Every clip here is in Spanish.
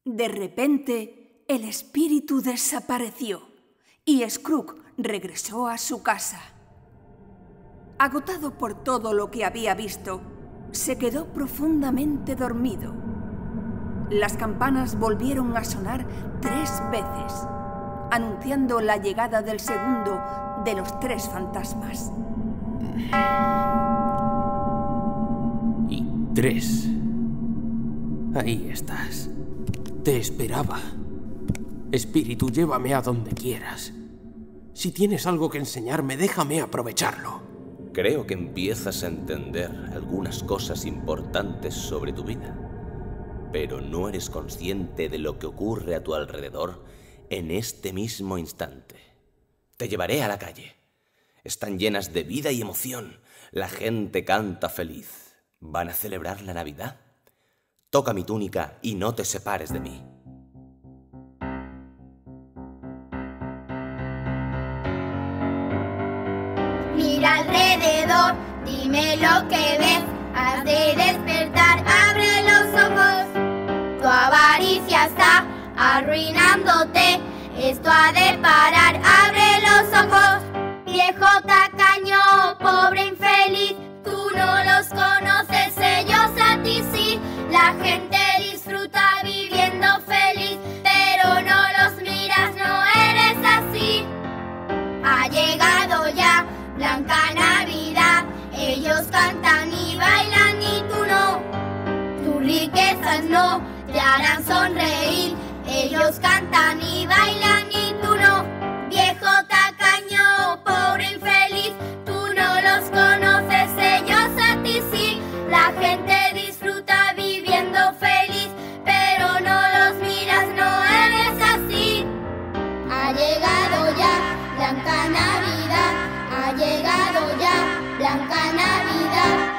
De repente, el espíritu desapareció y Scrooge regresó a su casa. Agotado por todo lo que había visto, se quedó profundamente dormido. Las campanas volvieron a sonar 3 veces, anunciando la llegada del segundo de los 3 fantasmas. Y 3. Ahí estás. Te esperaba. Espíritu, llévame a donde quieras. Si tienes algo que enseñarme, déjame aprovecharlo. Creo que empiezas a entender algunas cosas importantes sobre tu vida, pero no eres consciente de lo que ocurre a tu alrededor en este mismo instante. Te llevaré a la calle. Están llenas de vida y emoción. La gente canta feliz. ¿Van a celebrar la Navidad? Toca mi túnica y no te separes de mí. Mira alrededor, dime lo que ves. Has de despertar, abre los ojos. Tu avaricia está arruinándote. Esto ha de parar, abre los ojos. Viejo tacaño, pobre infeliz, tú no los conoces, ellos a ti sí. La gente disfruta viviendo feliz, pero no los miras, no eres así. Ha llegado ya Blanca Navidad, ellos cantan y bailan y tú no. Tus riquezas no te harán sonreír, ellos cantan y bailan y tú no. Viejo tacaño, pobre infeliz, tú no los conoces, ellos a ti sí. La gente disfruta viviendo feliz, pero no los miras, no eres así. Ha llegado ya Blanca Navidad, ha llegado ya Blanca Navidad.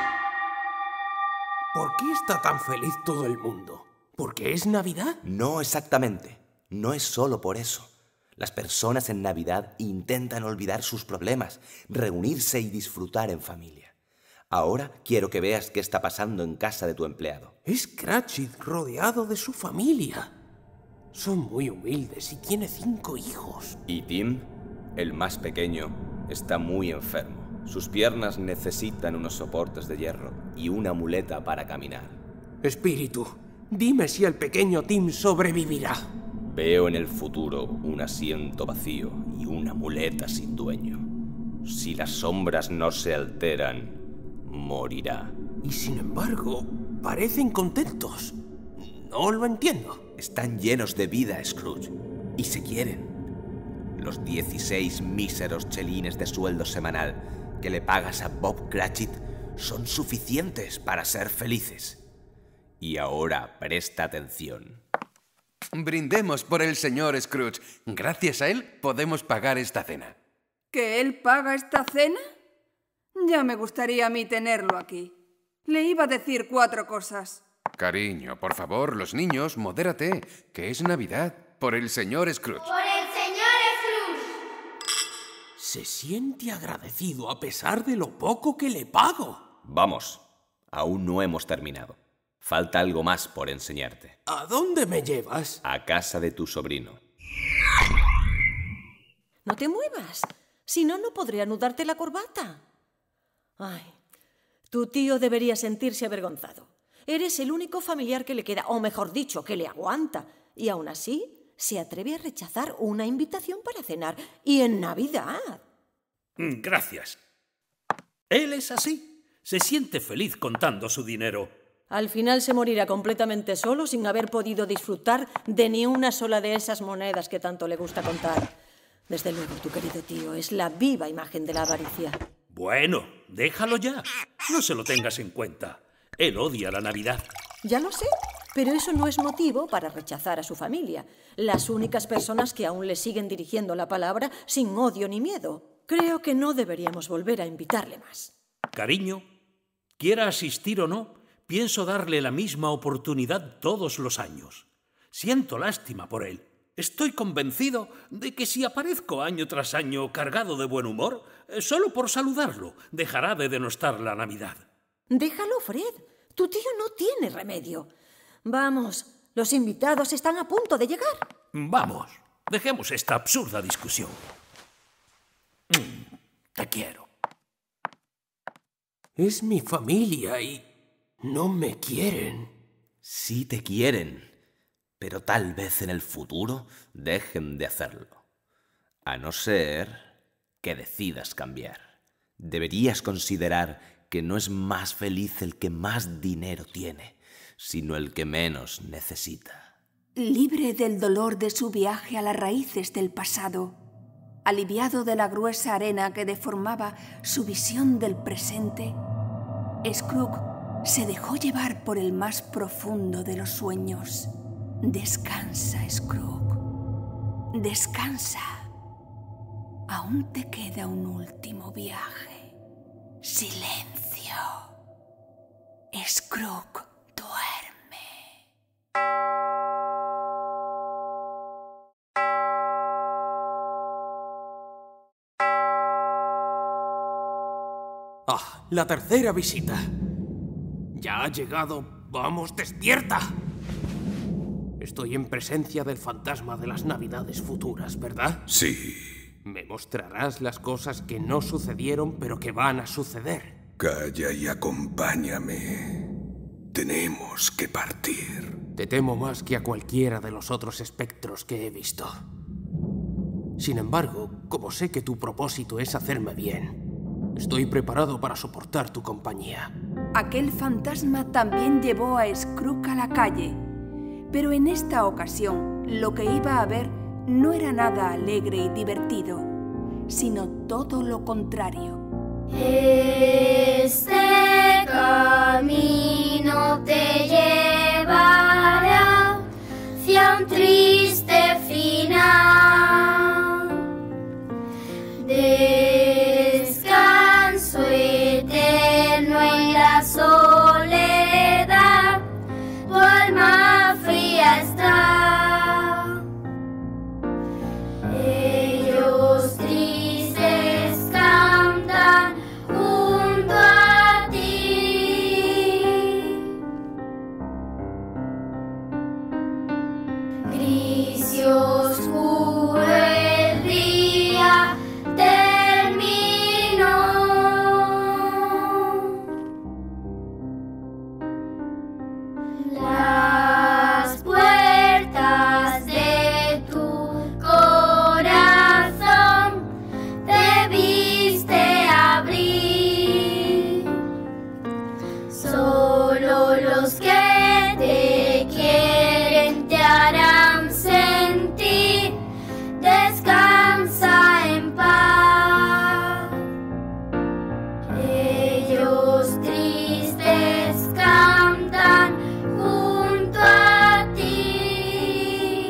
¿Por qué está tan feliz todo el mundo? ¿Porque es Navidad? No exactamente. No es solo por eso. Las personas en Navidad intentan olvidar sus problemas, reunirse y disfrutar en familia. Ahora quiero que veas qué está pasando en casa de tu empleado. Es Cratchit rodeado de su familia. Son muy humildes y tiene 5 hijos. Y Tim, el más pequeño, está muy enfermo. Sus piernas necesitan unos soportes de hierro y una muleta para caminar. Espíritu, dime si el pequeño Tim sobrevivirá. Veo en el futuro un asiento vacío y una muleta sin dueño. Si las sombras no se alteran, morirá. Y sin embargo, parecen contentos. No lo entiendo. Están llenos de vida, Scrooge, y se quieren. Los 16 míseros chelines de sueldo semanal que le pagas a Bob Cratchit son suficientes para ser felices. Y ahora presta atención. Brindemos por el señor Scrooge. Gracias a él podemos pagar esta cena. ¿Que él paga esta cena? Ya me gustaría a mí tenerlo aquí. Le iba a decir 4 cosas. Cariño, por favor, los niños, modérate, que es Navidad. Por el señor Scrooge. Por el señor Scrooge. Se siente agradecido a pesar de lo poco que le pago. Vamos, aún no hemos terminado. Falta algo más por enseñarte. ¿A dónde me llevas? A casa de tu sobrino. No te muevas, si no, no podré anudarte la corbata. Ay, tu tío debería sentirse avergonzado. Eres el único familiar que le queda, o mejor dicho, que le aguanta. Y aún así, se atreve a rechazar una invitación para cenar. Y en Navidad. Gracias. Él es así. Se siente feliz contando su dinero. Al final se morirá completamente solo sin haber podido disfrutar de ni una sola de esas monedas que tanto le gusta contar. Desde luego, tu querido tío es la viva imagen de la avaricia. Bueno, déjalo ya. No se lo tengas en cuenta. Él odia la Navidad. Ya lo sé, pero eso no es motivo para rechazar a su familia. Las únicas personas que aún le siguen dirigiendo la palabra sin odio ni miedo. Creo que no deberíamos volver a invitarle más. Cariño, quiera asistir o no, pienso darle la misma oportunidad todos los años. Siento lástima por él. Estoy convencido de que si aparezco año tras año cargado de buen humor, solo por saludarlo, dejará de denostar la Navidad. Déjalo, Fred. Tu tío no tiene remedio. Vamos, Los invitados están a punto de llegar. Vamos, dejemos esta absurda discusión. Te quiero. Es mi familia y no me quieren. Sí te quieren, pero tal vez en el futuro dejen de hacerlo. A no ser que decidas cambiar. Deberías considerar que no es más feliz el que más dinero tiene, sino el que menos necesita. Libre del dolor de su viaje a las raíces del pasado, aliviado de la gruesa arena que deformaba su visión del presente, Scrooge se dejó llevar por el más profundo de los sueños. Descansa, Scrooge. Descansa. Aún te queda un último viaje. Silencio. Scrooge duerme. ¡Ah! La tercera visita. Ya ha llegado. ¡Vamos, despierta! Estoy en presencia del fantasma de las Navidades futuras, ¿verdad? Sí. Me mostrarás las cosas que no sucedieron, pero que van a suceder. Calla y acompáñame. Tenemos que partir. Te temo más que a cualquiera de los otros espectros que he visto. Sin embargo, como sé que tu propósito es hacerme bien, estoy preparado para soportar tu compañía. Aquel fantasma también llevó a Scrooge a la calle, pero en esta ocasión lo que iba a ver no era nada alegre y divertido, sino todo lo contrario. Este camino te llevará hacia un triste final. Descanso eterno en la soledad, tu alma fría está. Ellos tristes cantan junto a ti. Gris y oscuro el día terminó. Las puertas de tu corazón debiste abrir. Solo los que te quieren te harán sentir. Descansa en paz. Ellos tristes cantan junto a ti.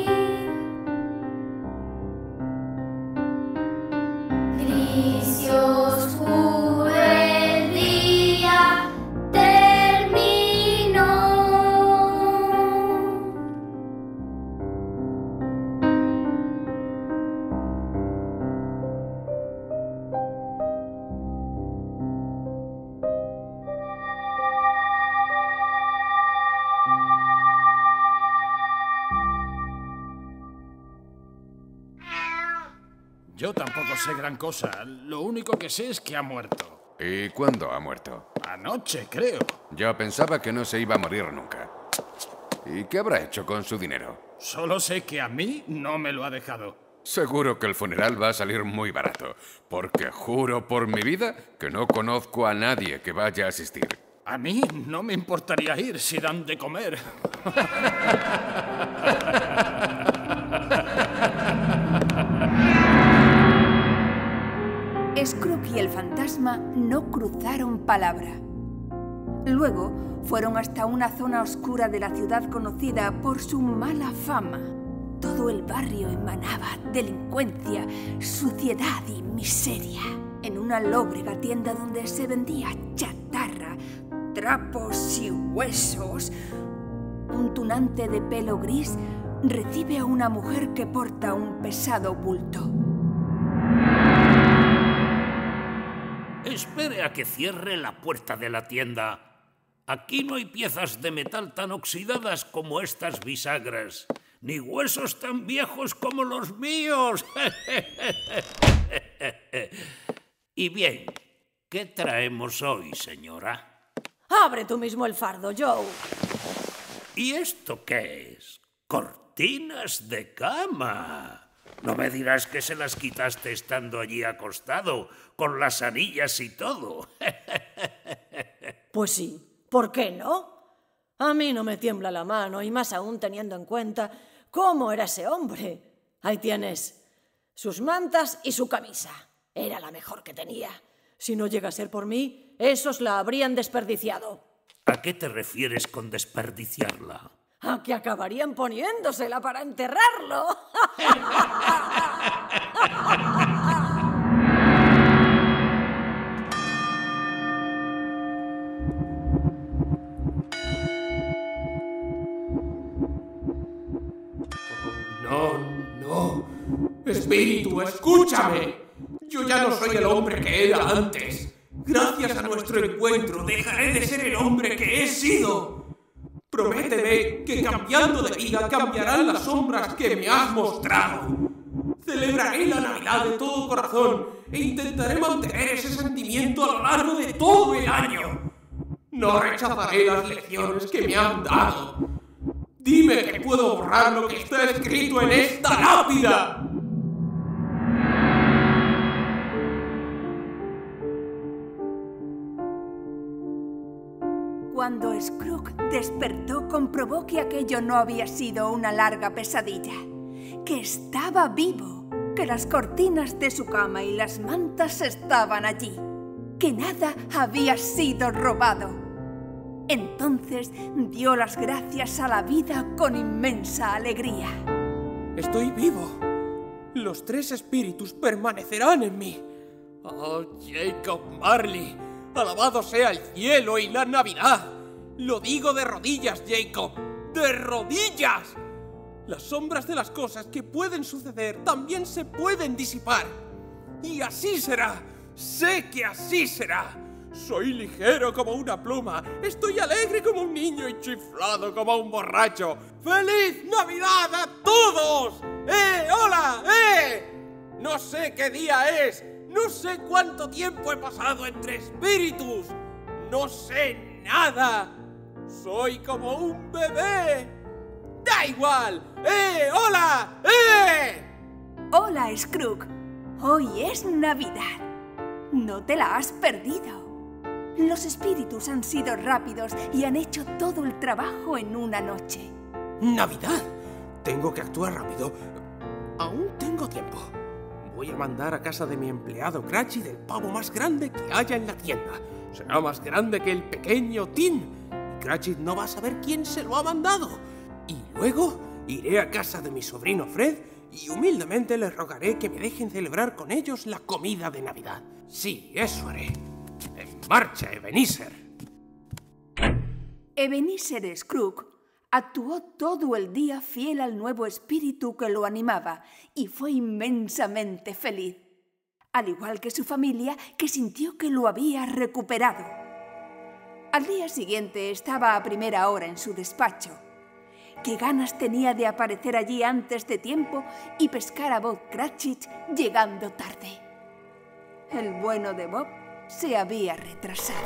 Gris y oscuro el día terminó. Yo tampoco sé gran cosa. Lo único que sé es que ha muerto. ¿Y cuándo ha muerto? Anoche, creo. Yo pensaba que no se iba a morir nunca. ¿Y qué habrá hecho con su dinero? Solo sé que a mí no me lo ha dejado. Seguro que el funeral va a salir muy barato, porque juro por mi vida que no conozco a nadie que vaya a asistir. A mí no me importaría ir si dan de comer. Scrooge y el fantasma no cruzaron palabra. Luego fueron hasta una zona oscura de la ciudad conocida por su mala fama. Todo el barrio emanaba delincuencia, suciedad y miseria. En una lóbrega tienda donde se vendía chatarra, trapos y huesos, un tunante de pelo gris recibe a una mujer que porta un pesado bulto. Espere a que cierre la puerta de la tienda Aquí no hay piezas de metal tan oxidadas como estas bisagras, ni huesos tan viejos como los míos. Y bien, ¿qué traemos hoy, señora? Abre tú mismo el fardo, Joe. ¿Y esto qué es? ¡Cortinas de cama! No me dirás que se las quitaste estando allí acostado, con las anillas y todo. Pues sí, ¿por qué no? A mí no me tiembla la mano, y más aún teniendo en cuenta cómo era ese hombre. Ahí tienes sus mantas y su camisa. Era la mejor que tenía. Si no llega a ser por mí, esos la habrían desperdiciado. ¿A qué te refieres con desperdiciarla? A que acabarían poniéndosela para enterrarlo. No. Espíritu, escúchame. Yo ya no soy el hombre que era antes. Gracias a nuestro encuentro dejaré de ser el hombre que he sido. Prométeme que cambiando de vida cambiarán las sombras que me has mostrado. Celebraré la Navidad de todo corazón e intentaré mantener ese sentimiento a lo largo de todo el año. No rechazaré las lecciones que me han dado. Dime que puedo borrar lo que está escrito en esta lápida. Cuando Scrooge despertó, comprobó que aquello no había sido una larga pesadilla, que estaba vivo, que las cortinas de su cama y las mantas estaban allí, que nada había sido robado. Entonces dio las gracias a la vida con inmensa alegría. Estoy vivo. Los tres espíritus permanecerán en mí. Oh, Jacob Marley, alabado sea el cielo y la Navidad. Lo digo de rodillas, Jacob, de rodillas. Las sombras de las cosas que pueden suceder también se pueden disipar. Y así será. Sé que así será. Soy ligero como una pluma. Estoy alegre como un niño y chiflado como un borracho. ¡Feliz Navidad a todos! ¡Hola! No sé qué día es. No sé cuánto tiempo he pasado entre espíritus. No sé nada. Soy como un bebé. ¡Da igual! ¡Hola! Hola, Scrooge. Hoy es Navidad. No te la has perdido. Los espíritus han sido rápidos y han hecho todo el trabajo en una noche. ¿Navidad? Tengo que actuar rápido. Aún tengo tiempo. Voy a mandar a casa de mi empleado Cratchit el pavo más grande que haya en la tienda. Será más grande que el pequeño Tim. Y Cratchit no va a saber quién se lo ha mandado. Y luego iré a casa de mi sobrino Fred y humildemente les rogaré que me dejen celebrar con ellos la comida de Navidad. Sí, eso haré. ¡En marcha, Ebenezer! Ebenezer Scrooge actuó todo el día fiel al nuevo espíritu que lo animaba y fue inmensamente feliz, al igual que su familia, que sintió que lo había recuperado. Al día siguiente estaba a primera hora en su despacho. Qué ganas tenía de aparecer allí antes de tiempo y pescar a Bob Cratchit llegando tarde. El bueno de Bob se había retrasado.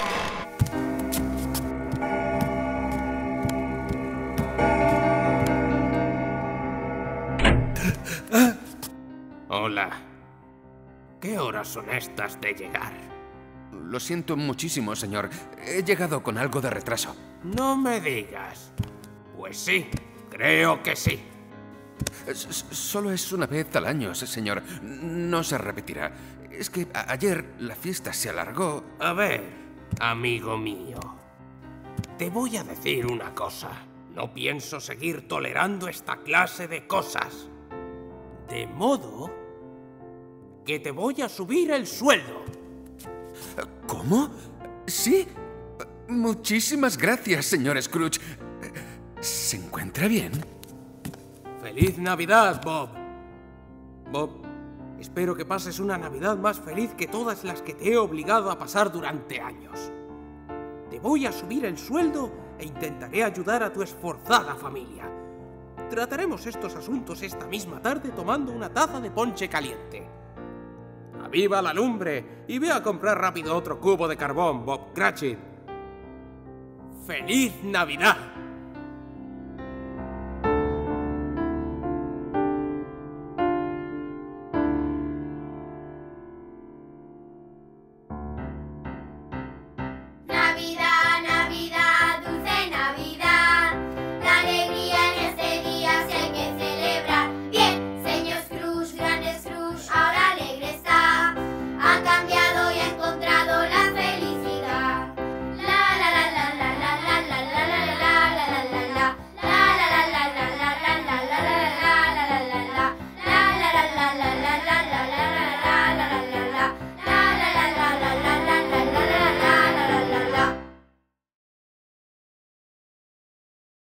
Hola. ¿Qué horas son estas de llegar? Lo siento muchísimo, señor. He llegado con algo de retraso. No me digas. Pues sí, creo que sí. Solo es una vez al año, señor. No se repetirá. Es que ayer la fiesta se alargó. A ver, amigo mío. Te voy a decir una cosa. No pienso seguir tolerando esta clase de cosas. De modo que te voy a subir el sueldo. ¿Cómo? ¿Sí? Muchísimas gracias, señor Scrooge. ¿Se encuentra bien? ¡Feliz Navidad, Bob! Bob, espero que pases una Navidad más feliz que todas las que te he obligado a pasar durante años. Te voy a subir el sueldo e intentaré ayudar a tu esforzada familia. Trataremos estos asuntos esta misma tarde tomando una taza de ponche caliente. ¡Aviva la lumbre! Y ve a comprar rápido otro cubo de carbón, Bob Cratchit. ¡Feliz Navidad!